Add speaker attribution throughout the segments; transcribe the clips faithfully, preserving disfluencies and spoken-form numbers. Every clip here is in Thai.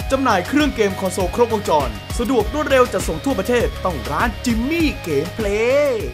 Speaker 1: จำหน่ายเครื่องเกมคอนโซลครบวงจรสะดวกรวดเร็วจัดส่งทั่วประเทศต้องร้านจิมมี่เกมเพลย์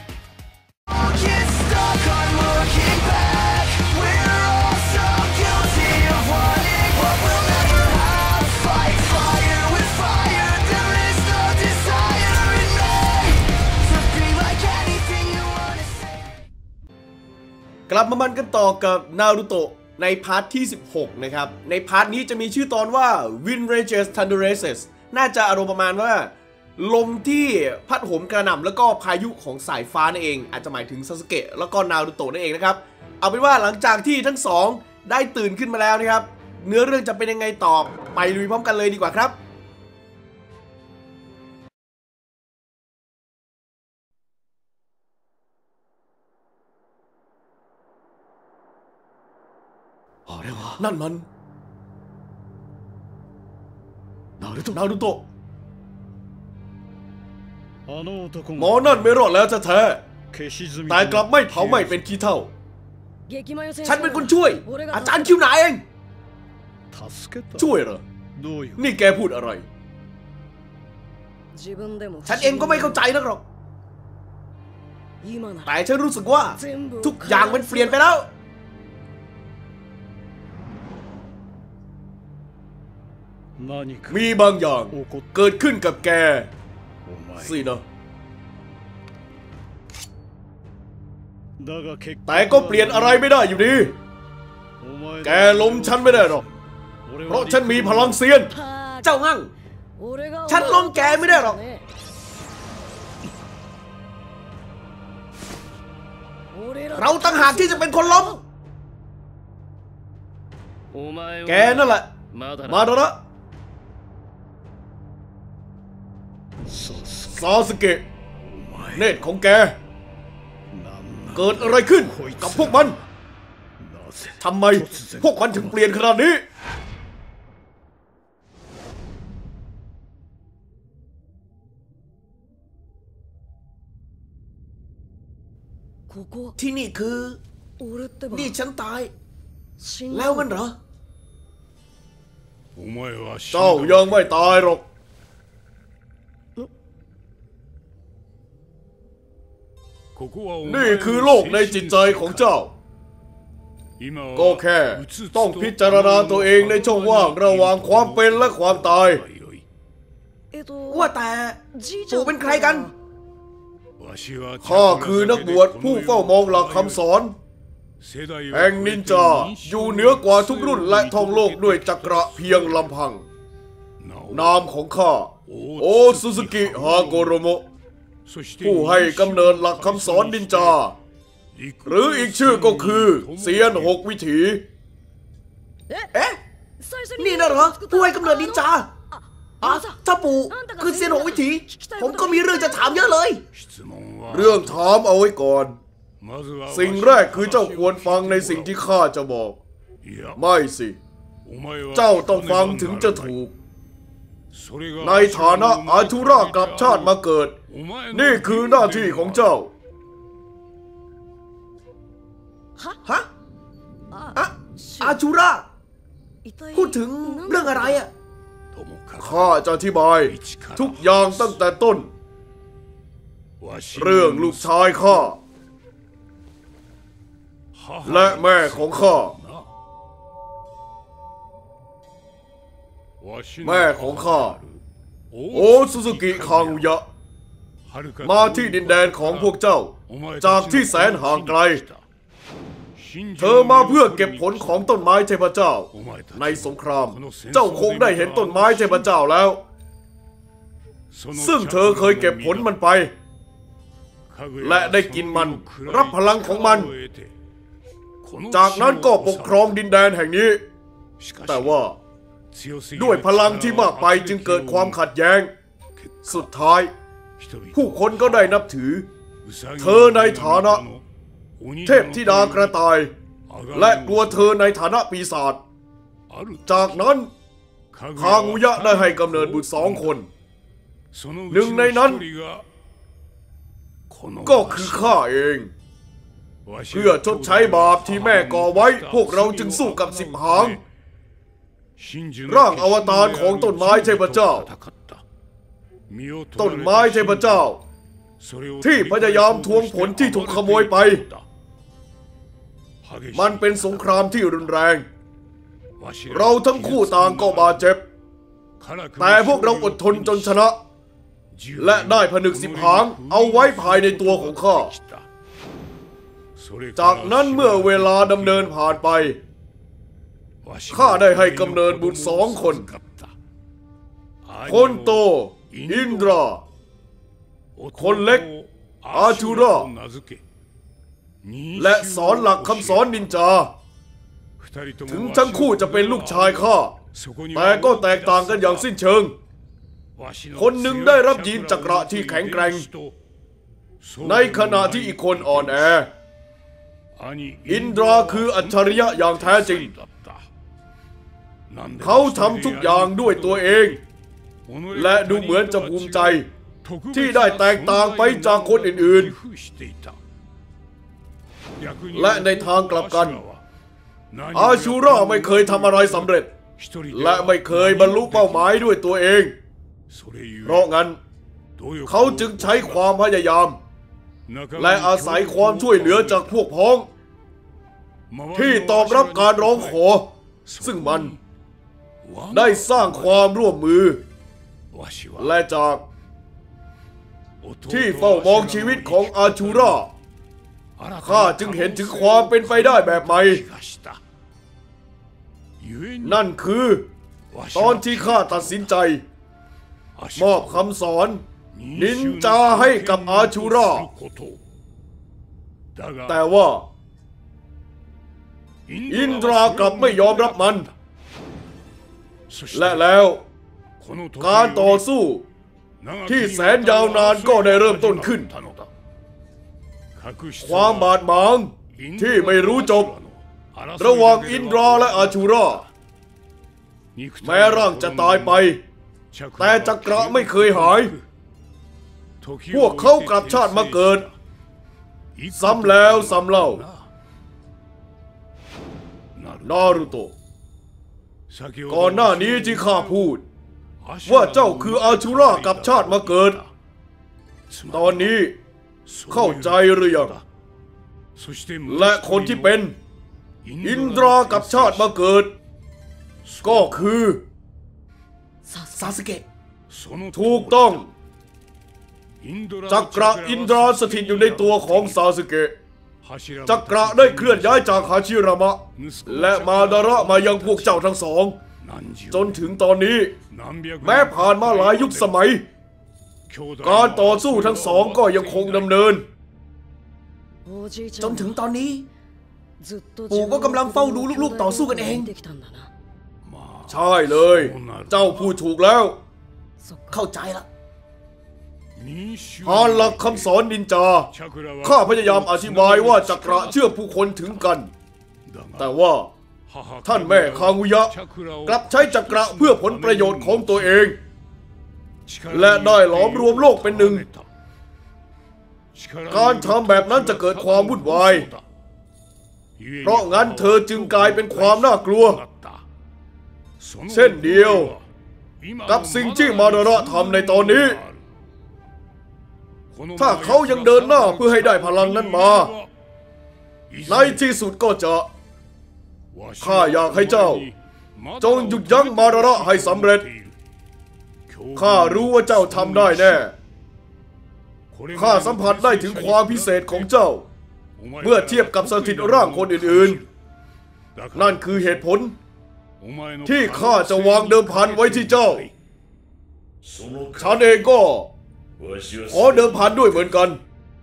Speaker 1: กลับมามันกันต่อกับนารูโตะในพาร์ทที่สิบหกนะครับในพาร์ทนี้จะมีชื่อตอนว่า Wind Rages Thunder Races น่าจะอารมณ์ประมาณว่าลมที่พัดโหมกระหน่ำแล้วก็พายุของสายฟ้านั่นเองอาจจะหมายถึงซาสึเกะแล้วก็นารูโตะนั่นเองนะครับเอาเป็นว่าหลังจากที่ทั้งสองได้ตื่นขึ้นมาแล้วนะครับเนื้อเรื่องจะเป็นยังไงต่อไปลุยพร้อมกันเลยดีกว่าครับนั่นมันนารูโตะนารูโตะหมอนั่นไม่รอดแล้วแท้ๆแต่กลับไม่เผาไหม้เป็นขี้เถ้าฉันเป็นคนช่วยอาจารย์คิวหนาเองช่วยเหรอนี่แกพูดอะไรฉันเองก็ไม่เข้าใจนักหรอกแต่ฉันรู้สึกว่าทุกอย่างมันเปลี่ยนไปแล้วมีบางอย่างเกิดขึ้นกับแกสินะแต่ก็เปลี่ยนอะไรไม่ได้อยู่ดีแกล้มฉันไม่ได้หรอกเพราะฉันมีพลังเซียนเจ้างั่งฉันล้มแกไม่ได้หรอกเราต่างหากที่จะเป็นคนล้มแกนั่นแหละมาดาระซาสึเกะเนตรของแกเกิดอะไรขึ้นกับพวกมันทำไมพวกมันถึงเปลี่ยนขนาดนี้ที่นี่คือนี่ฉันตายแล้วมันเหรอเจ้ายังไม่ตายหรอกนี่คือโลกในจิตใจของเจ้าก็แค่ต้องพิจารณาตัวเองในช่องว่างระหว่างความเป็นและความตายว่าแต่ปู่เป็นใครกันข้าคือนักบวชผู้เฝ้ามองหลักคำสอนแห่งนินจาอยู่เหนือกว่าทุกรุ่นและท่องโลกด้วยจักระเพียงลำพังนามของข้าโอซูซูกิฮาโกโรโมะผู้ให้กำเนิดหลักคำสอนนินจาหรืออีกชื่อก็คือเซียนหกวิถีเอ๊ะนี่นะเหรอผู้ให้กำเนิดนินจาอ่ะถ้าปู่คือเซียนหกวิถีผมก็มีเรื่องจะถามเยอะเลยเรื่องถามเอาไว้ก่อนสิ่งแรกคือเจ้าควรฟังในสิ่งที่ข้าจะบอกไม่สิเจ้าต้องฟังถึงจะถูกในฐานะอาชูระกลับชาติมาเกิดนี่คือหน้าที่ของเจ้าฮะอะอาชูระพูดถึงเรื่องอะไรอ่ะข้าจะอธิบายทุกอย่างตั้งแต่ต้นเรื่องลูกชายข้าและแม่ของข้าแม่ของข้าโอซูซูกิคางุยะมาที่ดินแดนของพวกเจ้าจากที่แสนห่างไกลเธอมาเพื่อเก็บผลของต้นไม้เทพเจ้าในสงครามเจ้าคงได้เห็นต้นไม้เทพเจ้าแล้วซึ่งเธอเคยเก็บผลมันไปและได้กินมันรับพลังของมันจากนั้นก็ปกครองดินแดนแห่งนี้แต่ว่าด้วยพลังที่มากไปจึงเกิดความขัดแย้งสุดท้ายผู้คนก็ได้นับถือเธอในฐานะเทพธิดากระต่ายและกลัวเธอในฐานะปีศาจจากนั้นคางูยะได้ให้กำเนิดบุตรสองคนหนึ่งในนั้นก็คือข้าเองเพื่อชดใช้บาปที่แม่ก่อไว้พวกเราจึงสู้กับสิบหางร่างอวตารของต้นไม้เทพเจ้าต้นไม้เทพเจ้าที่พยายามทวงผลที่ถูกขโมยไปมันเป็นสงครามที่รุนแรงเราทั้งคู่ต่างก็บาดเจ็บแต่พวกเราอดทนจนชนะและได้ผนึกสิบหางเอาไว้ภายในตัวของข้าจากนั้นเมื่อเวลาดำเนินผ่านไปข้าได้ให้กำเนิดบุตรสองคนคนโตอินดราคนเล็กอาชูราและสอนหลักคำสอนนินจาถึงทั้งคู่จะเป็นลูกชายข้าแต่ก็แตกต่างกันอย่างสิ้นเชิงคนหนึ่งได้รับยีนจักระที่แข็งแกร่งในขณะที่อีกคนอ่อนแออินดราคืออัจฉริยะอย่างแท้จริงเขาทำทุกอย่างด้วยตัวเองและดูเหมือนจะภูมิใจที่ได้แตกต่างไปจากคนอื่นๆและในทางกลับกันอาชูราไม่เคยทำอะไรสำเร็จและไม่เคยบรรลุเป้าหมายด้วยตัวเองเพราะงั้นเขาจึงใช้ความพยายามและอาศัยความช่วยเหลือจากพวกพ้องที่ตอบรับการร้องขอซึ่งมันได้สร้างความร่วมมือและจากที่เฝ้ามองชีวิตของอาชูราข้าจึงเห็นถึงความเป็นไปได้แบบใหม่นั่นคือตอนที่ข้าตัดสินใจมอบคำสอนนินจาให้กับอาชูราแต่ว่าอินทรากลับไม่ยอมรับมันและแล้วการต่อสู้ที่แสนยาวนานก็ได้เริ่มต้นขึ้นความบาดหมางที่ไม่รู้จบระหว่างอินทราและอาชูราแม้ร่างจะตายไปแต่จักระไม่เคยหายพวกเขากลับชาติมาเกิดซ้ำแล้วซ้ำเล่านารูโตะก่อนหน้านี้ที่ข้าพูดว่าเจ้าคืออาชูรากับชาติมาเกิดตอนนี้เข้าใจหรือยังและคนที่เป็นอินทรากับชาติมาเกิดก็คือซาสึเกะถูกต้องจักระอินทราสถิตอยู่ในตัวของซาสึเกะจักระได้เคลื่อนย้ายจากฮาชิรามะและมาดาระมายังพวกเจ้าทั้งสองจนถึงตอนนี้แม้ผ่านมาหลายยุคสมัยการต่อสู้ทั้งสองก็ยังคงดำเนิน
Speaker 2: จนถึงตอนนี้ปู่ก็กำลังเฝ้าดูลูกๆต่อสู้กันเอง
Speaker 1: ใช่เลยเจ้าพูดถูกแล้ว
Speaker 2: เข้าใจละ
Speaker 1: ผ่านหลักคำสอนนินจาข้าพยายามอธิบายว่าจักระเชื่อผู้คนถึงกันแต่ว่าท่านแม่คาnguยะกลับใช้จักระเพื่อผลประโยชน์ของตัวเองและได้หลอมรวมโลกเป็นหนึ่งการทำแบบนั้นจะเกิดความวุ่นวายเพราะงั้นเธอจึงกลายเป็นความน่ากลัวเช่นเดียวกับสิ่งที่มาดาระทำในตอนนี้ถ้าเขายังเดินหน้าเพื่อให้ได้พลังนั้นมาในที่สุดก็จะข้าอยากให้เจ้าจงหยุดยั้งมาดาระให้สำเร็จข้ารู้ว่าเจ้าทำได้แน่ข้าสัมผัสได้ถึงความพิเศษของเจ้าเมื่อเทียบกับสถิตร่างคนอื่นๆนั่นคือเหตุผลที่ข้าจะวางเดิมพันไว้ที่เจ้าฉันเองก็ขอเดิมพันด้วยเหมือนกัน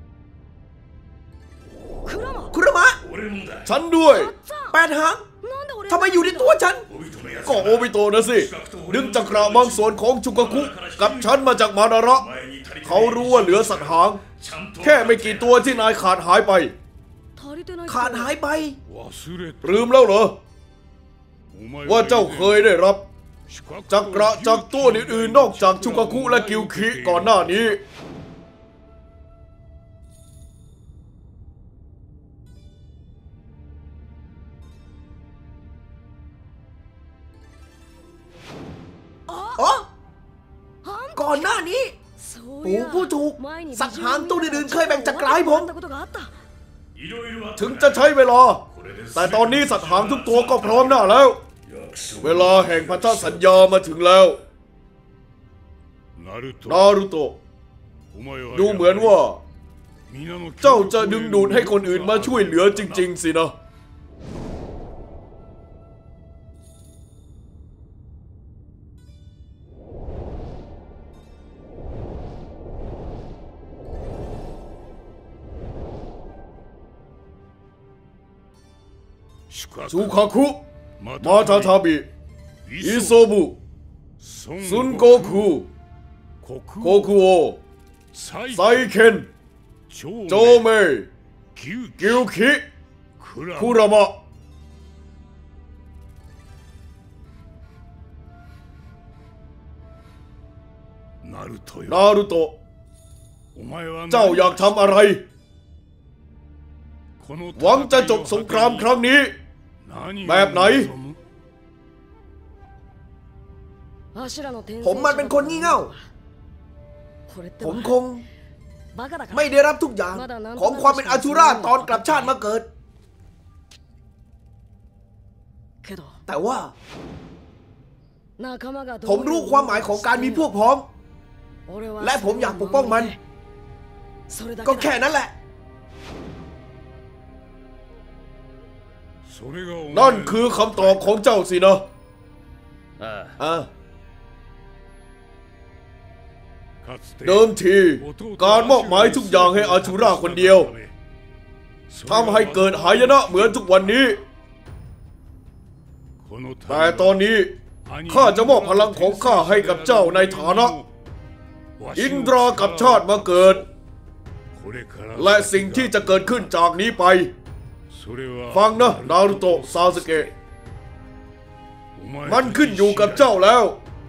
Speaker 2: คุรามะ
Speaker 1: ฉันด้วย
Speaker 2: แปดหางทำไมอยู่ในตัวฉัน
Speaker 1: ก็โอบิโตะนะสิดึงจักระบางส่วนของชุกะคุกับฉันมาจากมาดาระเขารู้ว่าเหลือสัตว์หางแค่ไม่กี่ตัวที่นายขาดหายไป
Speaker 2: ขาดหายไป
Speaker 1: ลืมแล้วเหรอว่าเจ้าเคยได้รับจักระจากตัวอื่นๆนอกจากชุกะคุและกิวคิก่อนหน้านี้
Speaker 2: ก่อนหน้านี้ปู่ผู้ถูกสัตว์หางตัวอื่นๆเคยแบ่งจักรให้ผม
Speaker 1: ถึงจะใช้เวลาแต่ตอนนี้สัตว์หางทุกตัวก็พร้อมหน้าแล้วเวลาแห่งพันธสัญญามาถึงแล้วนารูโตะดูเหมือนว่าเจ้าจะดึงดูดให้คนอื่นมาช่วยเหลือจริงๆสินะชูคาคุมาทาทาบิอิโซบุซุนโกคุโคคุโอไซเคนโจเมกิวคิคุรามะนารูโตะเจ้าอยากทำอะไรหวังจะจบสงครามครั้งนี้แบบไหน
Speaker 2: ผมมันเป็นคนงี่เง่าผมคงไม่ได้รับทุกอย่างของความเป็นอาชูราตอนกลับชาติมาเกิดแต่ว่าผมรู้ความหมายของการมีพวกพ้องและผมอยากปกป้องมันก็แค่นั้นแหละ
Speaker 1: นั่นคือคำตอบของเจ้าสินะอ่าเดิมทีการมอบหมายทุกอย่างให้อาชูราคนเดียวทำให้เกิดหายนะเหมือนทุกวันนี้แต่ตอนนี้ข้าจะมอบพลังของข้าให้กับเจ้าในฐานะอินทรากับชาติมาเกิดและสิ่งที่จะเกิดขึ้นจากนี้ไปฟังนะนารูโตะซาสึเกะมันขึ้นอยู่กับเจ้าแล้ว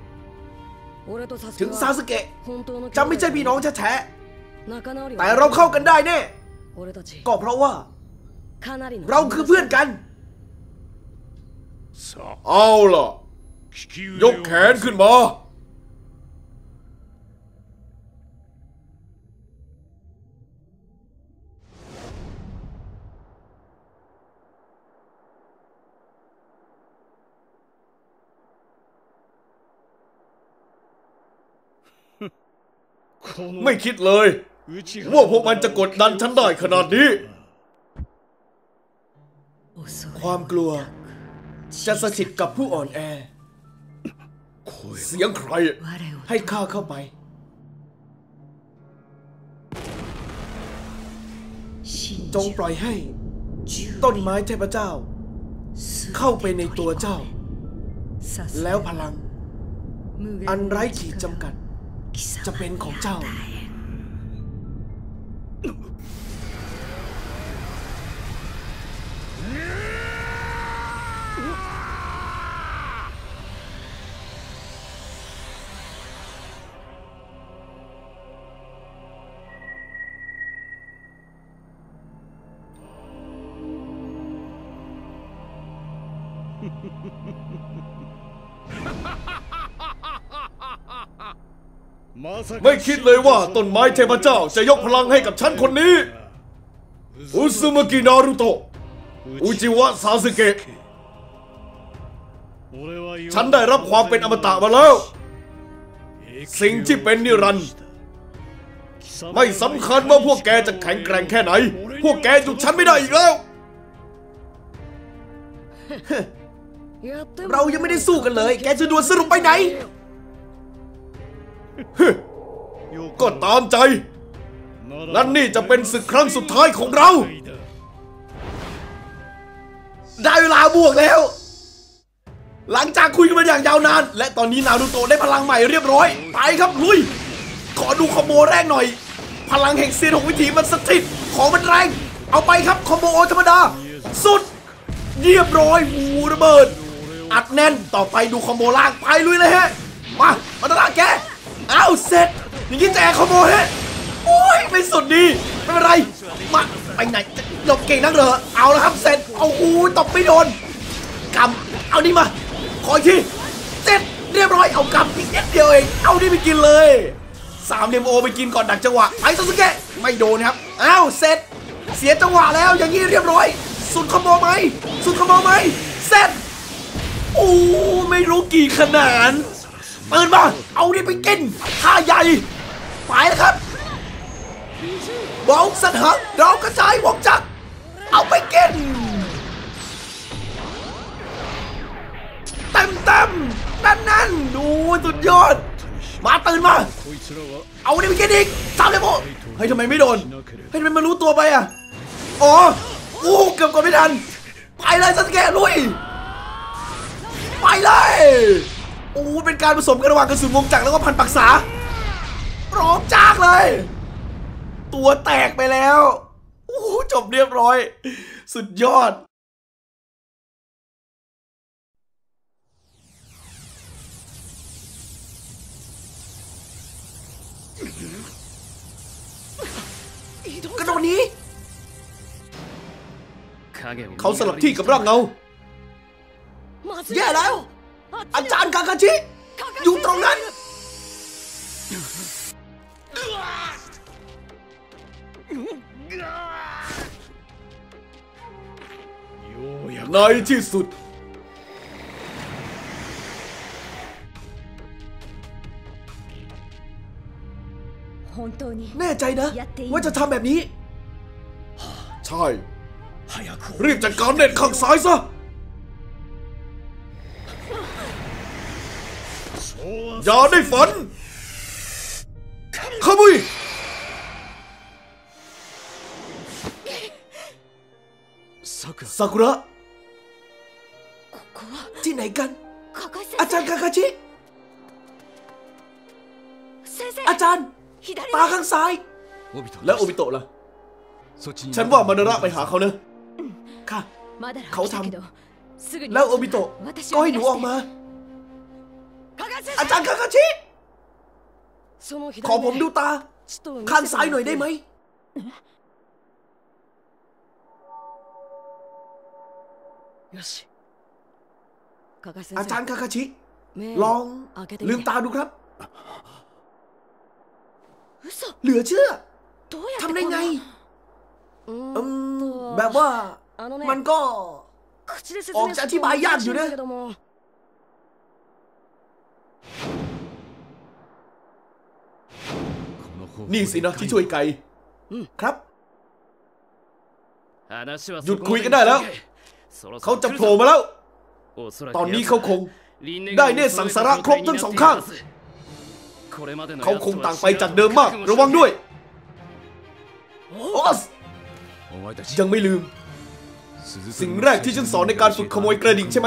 Speaker 2: ถึงซาสึเกะจะไม่ใช่พี่น้องแท้ๆแต่เราเข้ากันได้แน่ก็เพราะว่าเราคือเพื่อนกัน
Speaker 1: เอาล่ะยกแขนขึ้นมาไม่คิดเลยว่าพวกมันจะกดดันฉันได้ขนาดนี้
Speaker 2: ความกลัวจะสถิตกับผู้อ่อนแอ
Speaker 1: เสียงใคร
Speaker 2: ให้ข้าเข้าไปจงปล่อยให้ต้นไม้เทพเจ้าเข้าไปในตัวเจ้าแล้วพลังอันไร้ขีดจำกัดจะเป็นของเจ้า
Speaker 1: ไม่คิดเลยว่าต้นไม้เทพเจ้าจะยกพลังให้กับฉันคนนี้อุซึมากินารุโตะอุจิวะซาสึเกะฉันได้รับความเป็นอมตะมาแล้วสิ่งที่เป็นนิรันดร์ไม่สำคัญว่าพวกแกจะแข็งแกร่งแค่ไหนพวกแกหยุดฉันไม่ได้อีกแล้ว
Speaker 2: เรายังไม่ได้สู้กันเลยแกจะดวลสรุปไปไหน
Speaker 1: ก็ตามใจนั่นนี่จะเป็นศึกครั้งสุดท้ายของเรา
Speaker 2: ได้เวลาบวกแล้วหลังจากคุยกันมาอย่างยาวนานและตอนนี้นารูโตะได้พลังใหม่เรียบร้อยไปครับลุยขอดูคอมโบแรกหน่อยพลังแห่งเซียนหกวิถีมันสถิตของมันแรงเอาไปครับคอมโบธรรมดาสุดเรียบร้อยหูระเบิดอัดแน่นต่อไปดูคอมโบล่างไปลุยเลยฮะมามาตลาดแกอ้าวเสร็จอย่างนี้แจกคอมโบฮะโอ้ยไม่สุดดีไม่เป็นไรมาไปไหนหลบเก่งนักเหรอเอาแล้วครับเสร็จเอาอู้ตบไม่โดนกำเอานี่มาขออีกทีเสร็จเรียบร้อยเอากลับอีกนิดเดียวเองเอานี่ไปกินเลยสามเหลี่ยมโอไปกินก่อนดักจังหวะไอ้ซาสึเกะไม่โดนครับอ้าวเสร็จเสียจังหวะแล้วอย่างนี้เรียบร้อยสุดคอมโบไหมสุดคอมโบไหมเสร็จโอ้ไม่รู้กี่ขนาดเปิดมาเอานี่ไปกินท่าใหญ่ไปแล้วครับบอลสัตว์หักเรากระจายวงจักรเอาไปกินเต็มเต็มนั่นนั่นดูสุดยอดมาตื่นมาเอานี่ไปกินอีกสามเลยโมเฮ้ยทำไมไม่โดนเฮ้ยทำไมมันรู้ตัวไปอ่ะอ๋อโอ้เกือบกดไม่ทันไปเลยซาสึเกะลุยไปเลยโอ้เป็นการผสมกันระหว่างกระสุนวงจักรแล้วก็พันปักษาร้องจากเลยตัวแตกไปแล้วโอ้จบเรียบร้อยสุดยอดกระโดดนี้เขาสลับที่กับร่างเงาแย่แล้วอาจารย์คาคาชิอยู่ตรงนั้นในที่สุดแน่ใจนะว่าจะทำแบบนี้ใช่รีบจัดการเน็ตข้างซ้ายซะอย่าได้ฝันขมุยซากุระที่ไหนกันอาจารย์คาคาชิอาจารย์ตาข้างซ้ายแล้วโอบิโตะล่ะฉันว่ามานาระไปหาเขาเนอะค่ะเขาทำแล้วโอบิโตะก็ให้หนูออกมาอาจารย์คาคาชิขอผมดูตาข้างซ้ายหน่อยได้ไหมอาจารย์คาคาชิลองลืมตาดูครับเหลือเชื่อทำได้ไงแบบว่ามันก็ออกจะอธิบายยากอยู่นะนี่สินะที่ช่วยไกครับหยุดคุยกันได้แล้วเขาจะโผล่มาแล้วตอนนี้เขาคงได้เนตรสังสาระครบทั้งสองข้างเขาคงต่างไปจากเดิมมากระวังด้วยออสยังไม่ลืมสิ่งแรกที่ฉันสอนในการฝึกขโมยกระดิ่งใช่ไหม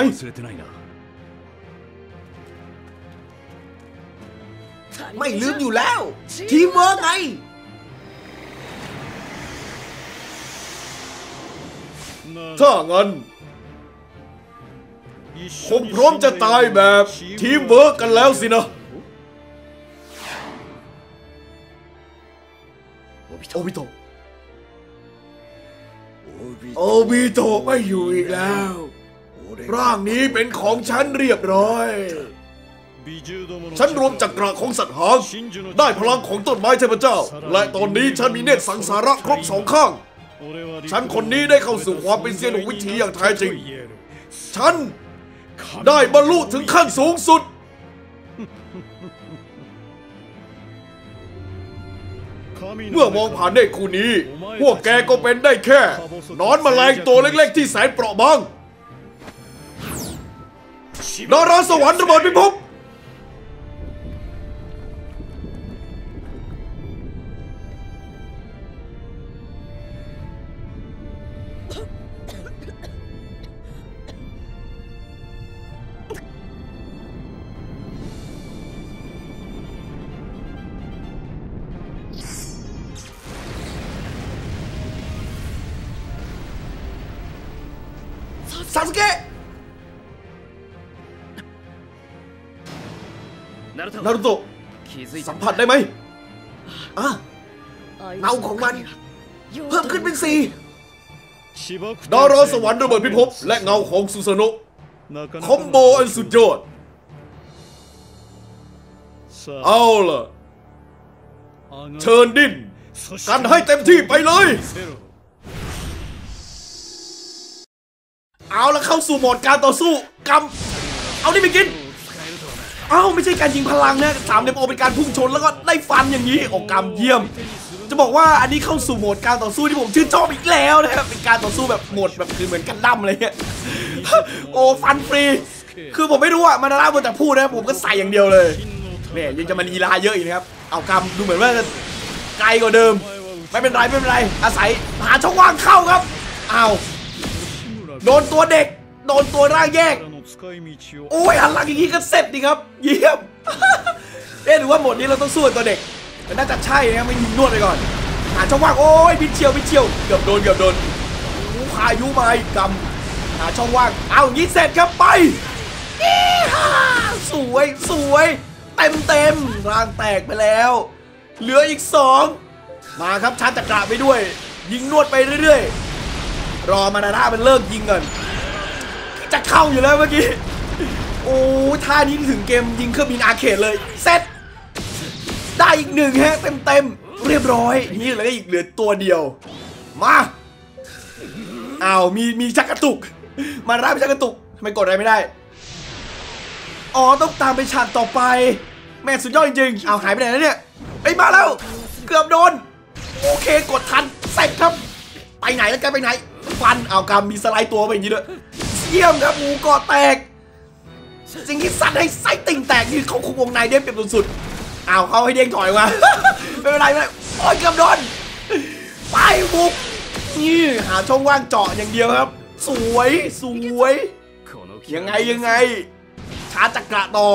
Speaker 2: ไม่ลืมอยู่แล้วทีมเวิร์กไงถ้างั้นคงพร้อมจะตายแบบทีมเวิร์กกันแล้วสินะโอบิโตะโอบิโตะไม่อยู่อีกแล้วร่างนี้เป็นของฉันเรียบร้อยฉันรวมจักรของสัตว์หางได้พลังของต้นไม้เทพเจ้าและตอนนี้ฉันมีเนตรสังสาระครบสองข้างฉันคนนี้ได้เข้าสู่ความเป็นเซียนวิถีอย่างแท้จริงฉันได้บรรลุถึงขั้นสูงสุดเมื่อมองผ่านเนตรคู่นี้พวกแกก็เป็นได้แค่นอนแมลงตัวเล็กๆที่แสนเปราะบางดาราสวรรค์ระเบิดพิภพซาสึเกะนารุโตะสัมผัสได้ไหมอ่ะเงาของมันเพิ่มขึ้นเป็นสี่ดาราสวรรค์ระเบิดพิภพและเงาของซูซาโนะคอมโบอันสุดยอด
Speaker 1: เอาล่ะเชิญดิ้นกันให้เต็มที่ไปเลย
Speaker 2: เอาละเข้าสู่โหมดการต่อสู้กำเอานี่ไปกินเอ้าไม่ใช่การยิงพลังนะสามเดโอเป็นการพุ่งชนแล้วก็ไล่ฟันอย่างนี้โอ้กำเยี่ยมจะบอกว่าอันนี้เข้าสู่โหมดการต่อสู้ที่ผมชื่นชอบอีกแล้วนะครับเป็นการต่อสู้แบบโหมดแบบคือเหมือนกันดั้มอะไรเงี้ยโอ้ฟันฟรีคือผมไม่รู้อะมานาร่าบนแต่พูดนะผมก็ใส่อย่างเดียวเลยเนี่ยยังจะมาลีลาเยอะอีกนะครับเอากำดูเหมือนว่าจะไกลกว่าเดิมไม่เป็นไรไม่เป็นไรอาศัยหาช่องว่างเข้าครับอ้าวโดนตัวเด็กโดนตัวร่างแยกโอ้ยหันหลังอย่างนี้ก็เสร็จดิครับเยี่ยมเอ๊ะหรือว่าโหมดนี้เราต้องสู้กับตัวเด็กแต่น่าจะใช่นะครับไม่ยิงนวดไปก่อนหาช่องว่างโอ้ยพิเชียวพิเชียวเกือบโดนเกือบโดนพายุมาอีกกำหาช่องว่างเอาอย่างนี้เสร็จครับไปสวยสวยเต็มเต็มร่างแตกไปแล้วเหลืออีกสองมาครับชาร์จจักระไปด้วยยิงนวดไปเรื่อยๆรอมานาร่ามันเลิกยิงก่อนจะเข้าอยู่แล้วเมื่อกี้โอ้ท่านี้ถึงเกมยิงเครื่องบินอาร์เคดเลยเซตได้อีกหนึ่งฮะเต็มเต็มเรียบร้อยนี่เหลืออีกเหลือตัวเดียวมาอ้าวมีมีชักกระตุกมานาร่ามีชักกระตุกทำไมกดอะไรไม่ได้อ๋อต้องตามไปฉากต่อไปแม่สุดยอดจริงๆเอาหายไปไหนแล้วเนี่ยไอ้มาแล้วเกือบโดนโอเคกดทันเสร็จครับไปไหนแล้วกันไปไหนฟันเอากำมีสไลด์ตัวไปอย่างนี้ด้วยเยี่ยมครับหมูก่อแตกสิ่งที่สั่นให้ไส้ติ่งแตกนี่เขาคุมวงในได้เปรียบสุดๆเอาเขาให้เด้งถอยมาไม่เป็นไรไม่เป็นไรโอ้ยเกือบโดนไปบุกนี่หาช่องว่างเจาะอย่างเดียวครับสวยสวยยังไงยังไงชาร์จจักระต่อ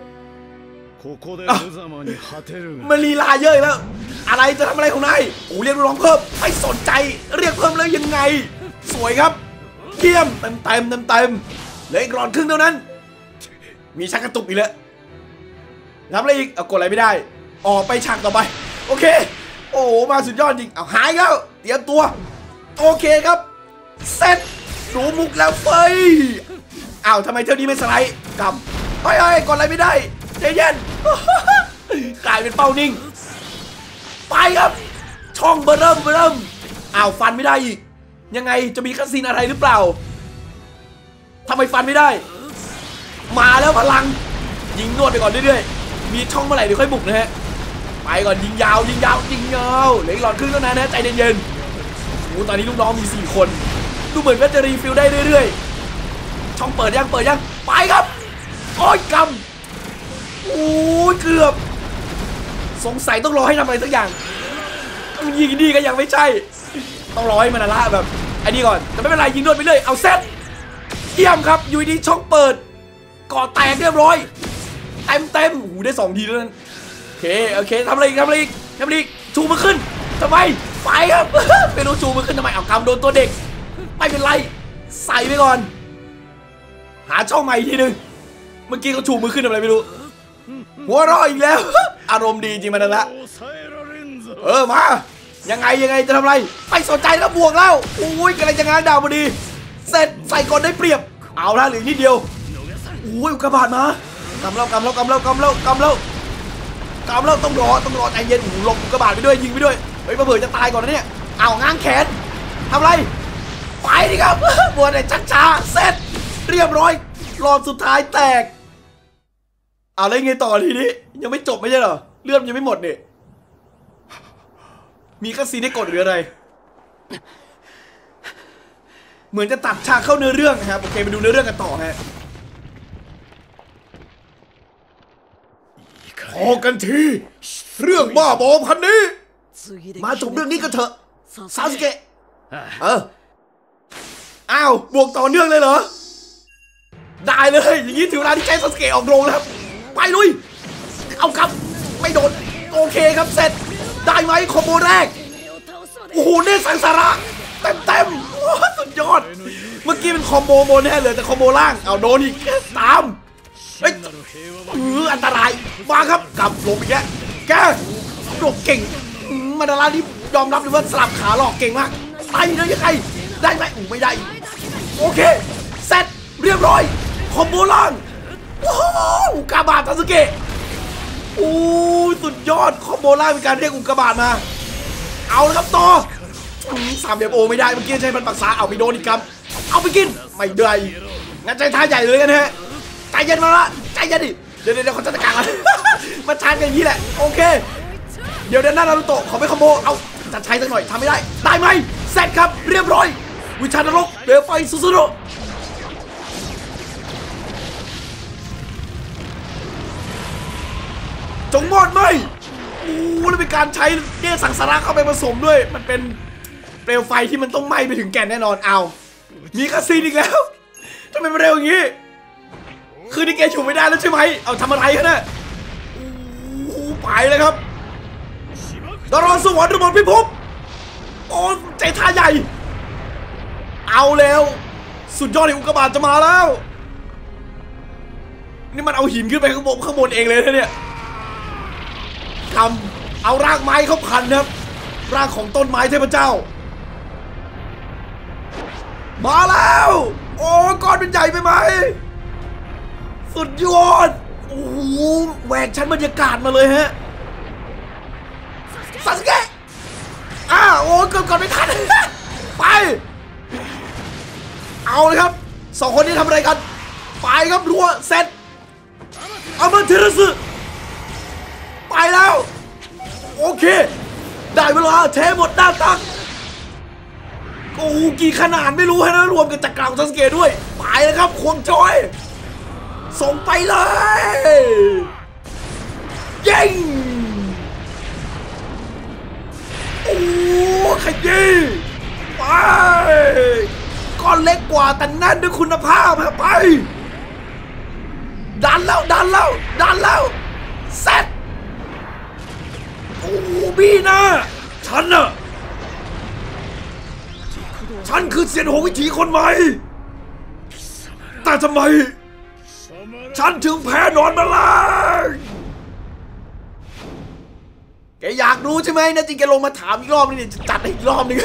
Speaker 2: มาลีลาเยอะแล้วอะไรจะทำอะไรของนายโอ้เรียกร้องเพิ่มไม่สนใจเรียกเพิ่มเลยยังไงสวยครับเยี่ยมเต็มเต็มเต็มเต็มเหลืออีกรอนครึ่งเท่านั้นมีชักกระตุกอีกแล้วทำอะไรอีกเอากดอะไรไม่ได้ออกไปฉากต่อไปโอเคโอ้มาสุดยอดจริงเอาหายแล้วเตรียมตัวโอเคครับเสร็จรู้มุกแล้วเฟ้ยอ้าวทำไมเท่านี้ไม่สไลด์กำเฮ้ยเฮ้ยกดอะไรไม่ได้ใจเย็นกลายเป็นเป้านิ่งไปครับช่องเบอร์เริ่มเบอร์เริ่มอ้าวฟันไม่ได้อีกยังไงจะมีคัสซีนอะไรหรือเปล่าทำไมฟันไม่ได้มาแล้วพลังยิงนวดไปก่อนเรื่อยๆมีช่องเมื่อไหร่เดี๋ยวค่อยบุกนะฮะไปก่อนยิงยาวยิงยาวยิงยาวเหลืออีกหลอดครึ่งเท่านั้นนะใจเย็นๆโอ้ตอนนี้ลูกน้องมีสี่คนดูเหมือนว่าจะรีฟิลได้เรื่อยๆช่องเปิดยังเปิดยังไปครับโอ้ยกำโอ้ยเกือบสงสัยต้องรอให้ทำอะไรสักอย่างยิงดีก็ยังไม่ใช่ต้องรอให้มานาร่าแบบไอ้นี่ก่อนแต่ไม่เป็นไรยิงนวดไปเลยเอาเซตเยี่ยมครับอยู่ดีช่องเปิดก่อแตกเรียบร้อยเต็มเต็มโอ้โหได้สองทีแล้วนั่นโอเคโอเคทำอะไรอีกทำอะไรอีกทำอะไรอีกชูมือขึ้นทำไมไปครับไม่รู้ชูมือขึ้นทำไมเอากำโดนตัวเด็กไม่เป็นไรใส่ไปก่อนหาช่องใหม่ทีนึงเมื่อกี้เขาชูมือขึ้นทำอะไรไม่รู้หัวเราะอีกแล้วอารมณ์ดีจริงมันนั่นละเออมายังไงยังไงจะทำอะไรไม่สนใจแล้วบวกแล้วอุ้ยกำลังจะงานดาวพอดีเสร็จใส่ก่อนได้เปรียบเอาละเหลือนิดเดียวอุ้ยอุกกาบาตมากำแล้วกำแล้วกำแล้วกำแล้วกำแล้วกำแล้วต้องรอต้องรอใจเย็นหลบอุกกาบาตไปด้วยยิงไปด้วยเฮ้ยมาเผื่อจะตายก่อนนะเนี่ยเอาง้างแขนทำอะไรไปดิครับบัวแต่ชักช้าเสร็จเรียบร้อยรอบสุดท้ายแตกเอาแล้วไงต่อทีนี้ยังไม่จบไม่ใช่เหรอเลือดยังไม่หมดเนี่ยมีคัสซีนให้กดหรืออะไรเหมือนจะตัดฉากเข้าเนื้อเรื่องนะครับโอเคไปดูเนื้อเรื่องกันต่อฮะพอกันทีเรื่องบ้าบอพันนี้มาจบเรื่องนี้กันเถอะซาสึเกะเอออ้าวบวกต่อเนื่องเลยเหรอได้เลยอย่างนี้ถึงเวลาที่ใช้ซาสึเกะออกโรงแล้วครับไปลุยเอาครับไม่โดนโอเคครับเสร็จได้ไหมคอมโบแรกโอ้โหเนี่ยสังสาระเต็มเต็มสุดยอดเมื่อกี้เป็นคอมโบบนแน่เลยแต่คอมโบล่างเอาโดนอีกตามเฮ้ยเอออันตรายมาครับกลับลงอีกแล้วแกหลบเก่งมาดาราที่ยอมรับเลยว่าสลับขาหลอกเก่งมากไปเลยยังไงได้ไหมอู้ไม่ได้โอเคเสร็จเรียบร้อยคอมโบล่างโอ้โหกาบาตซาสึเกะโอ้สุดยอดคอมโบล่าเป็นการเรียกอุกกาบาตมาเอาละครับต่อสามเหลี่ยมโอไม่ได้เมื่อกี้ใช้มันปักษาเอาไปโดนอีกครับเอาไปกินไม่ได้งั้นใจท้าใหญ่เลยกันฮะใจเย็นมาละใจเย็นดิเดี๋ยวเดี๋ยวเขาจะตะการมาชาร์จกันอย่างนี้แหละโอเคเดี๋ยวเดินหน้านารูโตะขอไปขโมยเอาจัดใช้สักหน่อยทำไม่ได้ได้ไหมเสร็จครับเรียบร้อยวิชานรกเดือไฟสุสุโรจงมอดไหมโอ้แล้วเป็นการใช้เนตรสังสาระเข้าไปผสมด้วยมันเป็นเปลวไฟที่มันต้องไหม้ไปถึงแก่นแน่นอนเอามีคาซีนอีกแล้วทำไมมันเร็วอย่างนี้คือนี่แกฉุดไม่ได้แล้วใช่ไหมเอาทำอะไรกันเนี่ยโอ้ไปเลยครับดารอนสวรรค์ระเบิดพิภพโอ้ใจท่าใหญ่เอาแล้วสุดยอดในอุกกาบาตจะมาแล้วนี่มันเอาหินขึ้นไปข้างบนข้างบนเองเลยนะเนี่ยทำเอารากไม้เข้าพันครับรากของต้นไม้เทพเจ้ามาแล้วโอ้ก้อนเป็นใหญ่ไปไหมสุดยอดโอ้โหแหวกชั้นบรรยากาศมาเลยฮะซาสึเกะอ้าโอ้เกือบก่อนไม่ทันไปเอาเลยครับสองคนนี้ทำอะไรกันไปครับรัวเสร็จอามาเทระสึไปแล้วโอเคได้เวลาเทหมดหน้าตักโอ้กี่ขนาดไม่รู้ให้นะรวมกันจากกลางซาสึเกะด้วยไปเลยครับควงจอยส่งไปเลยยิงโอ้ขยี้ไปก้อนเล็กกว่าแต่แน่นด้วยคุณภาพครับไปดันแล้วดันแล้วดันแล้วเสร็จโอ้บี้นะฉันน่ะฉันคือเซียนโหวิถีคนใหม่แต่ทำไมฉันถึงแพ้นอนมาล่ะแกอยากรู้ใช่ไหมนะจริงแกลงมาถามอีกรอบนึงเนี่ยจะจัดอีกรอบนึง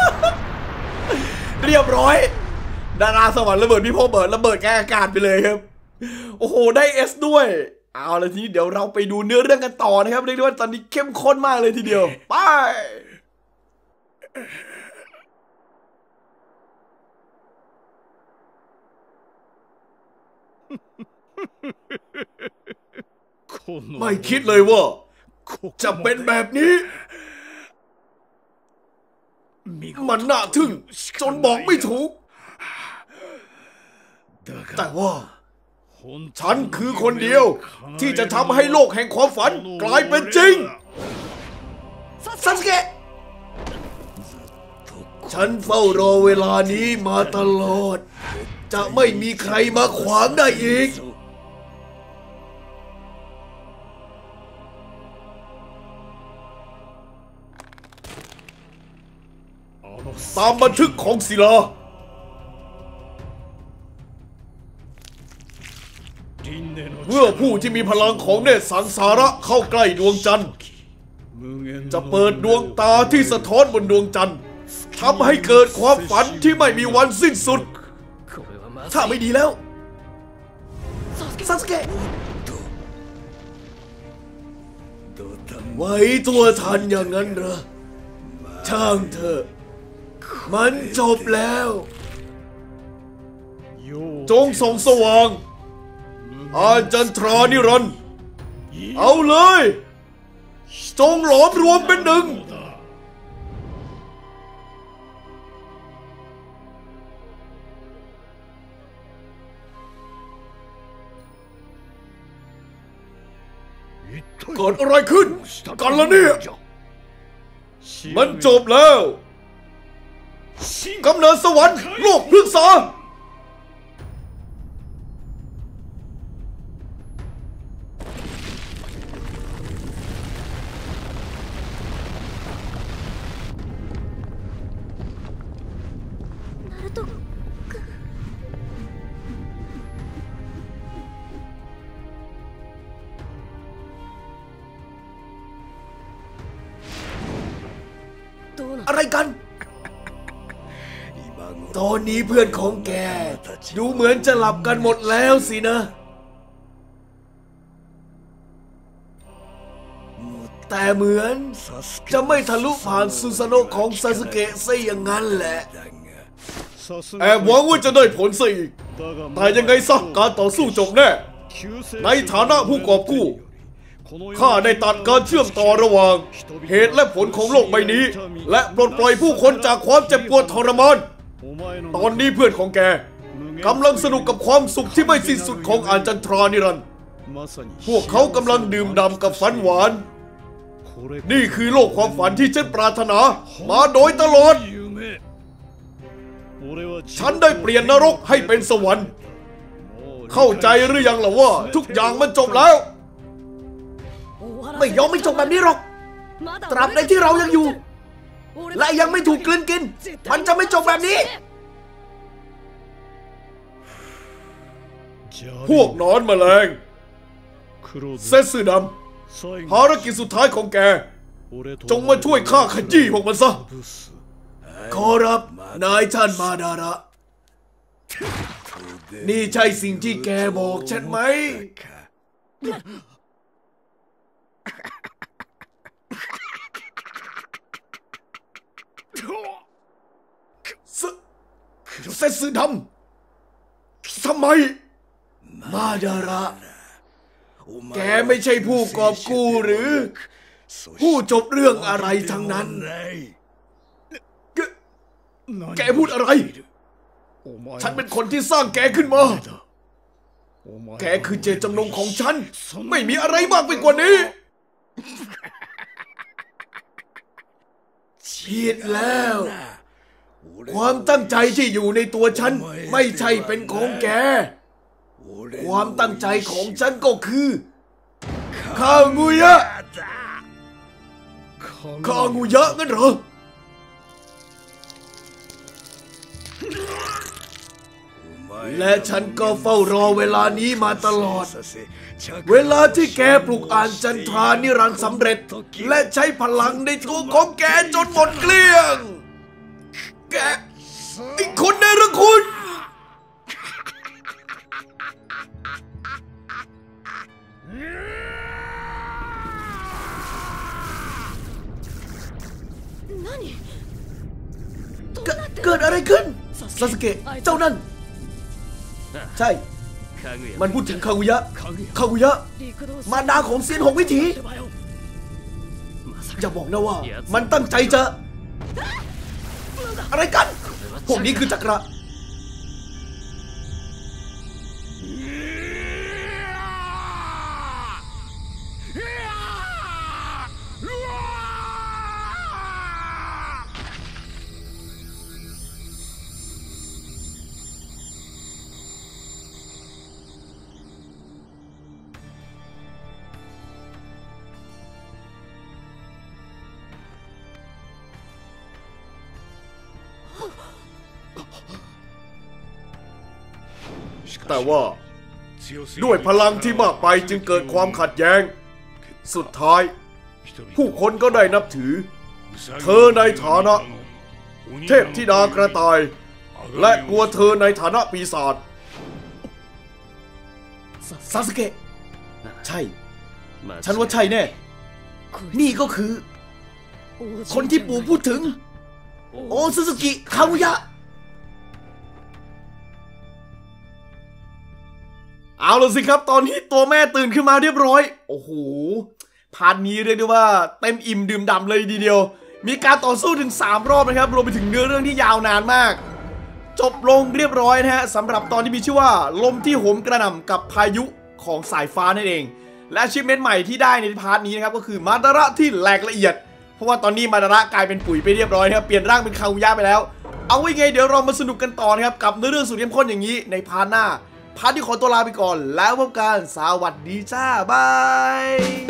Speaker 2: เรียบร้อยดาราสวรรค์ระเบิดพี่พ่อเบิร์ดระเบิดแกอากาศไปเลยครับโอ้โหได้เอสด้วยเอาละทีนี้เดี๋ยวเราไปดูเนื้อเรื่องกันต่อนะครับเรียกได้ว่าตอนนี้เข้มข้นมากเลยทีเดียวไปไม่คิดเลยว่าจะเป็นแบบนี้มันน่าทึ่งจนบอกไม่ถูกแต่ว่าฉันคือคนเดียวที่จะทำให้โลกแห่งความฝันกลายเป็นจริงซาสึเกะฉันเฝ้ารอเวลานี้มาตลอดจะไม่มีใครมาขวางได้อีกตามบันทึกของศิลาเมื่อผู้ที่มีพลังของเนตรสังสาระเข้าใกล้ดวงจันทร์จะเปิดดวงตาที่สะท้อนบนดวงจันทร์ทำให้เกิดความฝันที่ไม่มีวันสิ้นสุดถ้าไม่ดีแล้วซาสึเกะไว้ตัวทันอย่างนั้นเหรอช่างเถอะมันจบแล้วจงส่องสว่างอาจันทรานิรันดร์เอาเลยจงหลอมรวมเป็นหนึ่งเกิดอะไรขึ้นกันล่ะเนี่ยมันจบแล้วกำเนิดสวรรค์โลกพฤกษาอะไรกันตอนนี้เพื่อนของแกดูเหมือนจะหลับกันหมดแล้วสินะแต่เหมือนจะไม่ทะลุผ่านซูซาโนะของซาสึเกะซะอย่างนั้นแหละ
Speaker 1: แอบหวังว่าจะได้ผลซะอีกแต่ยังไงซะการต่อสู้จบแน่ในฐานะผู้กอบกู้ข้าได้ตัดการเชื่อมต่อระหว่างเหตุและผลของโลกใบนี้และปลดปล่อยผู้คนจากความเจ็บปวดทรมานตอนนี้เพื่อนของแกกำลังสนุกกับความสุขที่ไม่สิ้นสุดของอาจันทรานิรันดร์พวกเขากำลังดื่มด่ำกับฝันหวานนี่คือโลกความฝันที่ฉันปรารถนามาโดยตลอดฉันได้เปลี่ยนนรกให้เป็นสวรรค์เข้าใจหรือยังล่ะว่าทุกอย่างมันจบแล้ว
Speaker 2: ไม่ยอมไม่จบแบบนี้หรอกตราบใดที่เรายังอยู่และยังไม่ถูกกลืนกินมันจะไม่จบแบบนี้
Speaker 1: พวกนอนแมลงเซสึดำภารกิจสุดท้ายของแกจงมาช่วยข้าขยี้พวกมันซะ
Speaker 2: ขอรับนายท่านมาดาระนี่ใช่สิ่งที่แกบอกฉันไหม
Speaker 1: เซสึดำทำไม
Speaker 2: มาดาระแกไม่ใช่ผู้กอบกู้หรือผู้จบเรื่องอะไรทั้งนั้น
Speaker 1: แกพูดอะไรฉันเป็นคนที่สร้างแกขึ้นมาแกคือเจตจำนงของฉันไม่มีอะไรมากไปกว่านี้
Speaker 2: ผิดแล้วความตั้งใจที่อยู่ในตัวฉันไม่ใช่เป็นของแกความตั้งใจของฉันก็คือคางูยะ
Speaker 1: คางูยะงั้นเหรอ
Speaker 2: และฉันก็เฝ้ารอเวลานี้มาตลอดเวลาที่แกปลุกอ่านจันทรานิรันดร์สำเร็จและใช้พลังในตัวของแกจนหมดเกลี้ยงแกไอ้คนเนรคุณเกิดอะไรขึ้นซาสึเกะเจ้านั่นใช่มันพูดถึงคากุยะคากุยะมารดาของเซียนหกวิถีอย่าบอกนะว่ามันตั้งใจจะอะไรกันพวกนี้คือจักระ
Speaker 1: แต่ว่าด้วยพลังที่มากไปจึงเกิดความขัดแย้งสุดท้ายผู้คนก็ได้นับถือเธอในฐานะเทพธิดากระต่ายและกลัวเธอในฐานะปีศาจ
Speaker 2: ซาสึเกะใช่ฉันว่าใช่แน่นี่ก็คือคนที่ปู่พูดถึงโอซูซูกิคากุยะเอาล่ะสิครับตอนนี้ตัวแม่ตื่นขึ้นมาเรียบร้อยโอ้โหพาร์ทนี้เรียกได้ว่าเต็มอิ่มดื่มด่ำเลยทีเดียวมีการต่อสู้ถึงสามรอบนะครับรวมไปถึงเนื้อเรื่องที่ยาวนานมากจบลงเรียบร้อยนะฮะสำหรับตอนที่มีชื่อว่าลมที่โหมกระหน่ำกับพายุของสายฟ้านั่นเองและอาชีพเมนต์ใหม่ที่ได้ในพาร์ทนี้นะครับก็คือมาดาระที่แหลกละเอียดเพราะว่าตอนนี้มาดาระกลายเป็นปุ๋ยไปเรียบร้อยนะครับเปลี่ยนร่างเป็นคากุยะไปแล้วเอาไว้ไงเดี๋ยวเรามาสนุกกันต่อนะครับกับเนื้อเรื่องสุดเข้มข้นอย่างนี้ในพาร์ทหน้าพาร์ทที่ขอตัวลาไปก่อนแล้วพบกันสวัสดีจ้าบาย